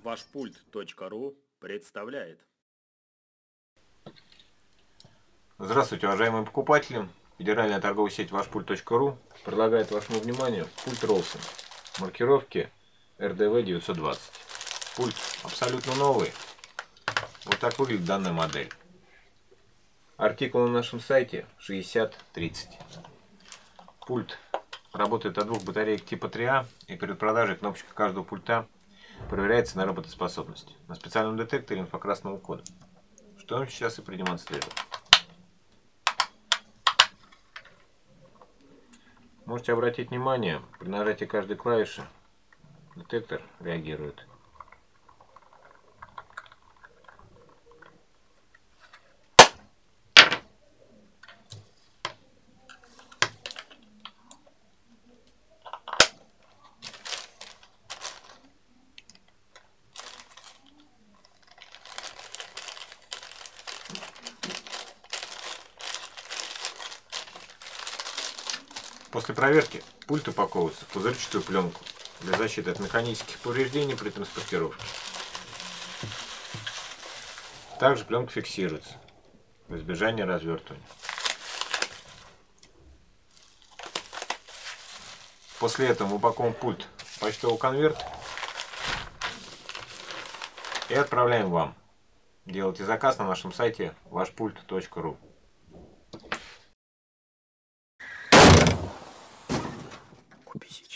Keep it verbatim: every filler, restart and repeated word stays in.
Вашпульт точка ру представляет. Здравствуйте, уважаемые покупатели! Федеральная торговая сеть Вашпульт точка ру предлагает вашему вниманию пульт Ролсон маркировки эр дэ вэ девятьсот двадцать. Пульт абсолютно новый. Вот так выглядит данная модель. Артикул на нашем сайте шестьдесят тридцать. Пульт работает от двух батареек типа три а, и перед продажей кнопочка каждого пульта проверяется на работоспособность на специальном детекторе инфракрасного кода, что я вам сейчас и продемонстрирую. Можете обратить внимание, при нажатии каждой клавиши детектор реагирует. После проверки пульт упаковывается в пузырчатую пленку для защиты от механических повреждений при транспортировке. Также пленка фиксируется в избежание развертывания. После этого мы упаковываем пульт в почтовый конверт и отправляем вам. Делайте заказ на нашем сайте вашпульт точка ру. Купите.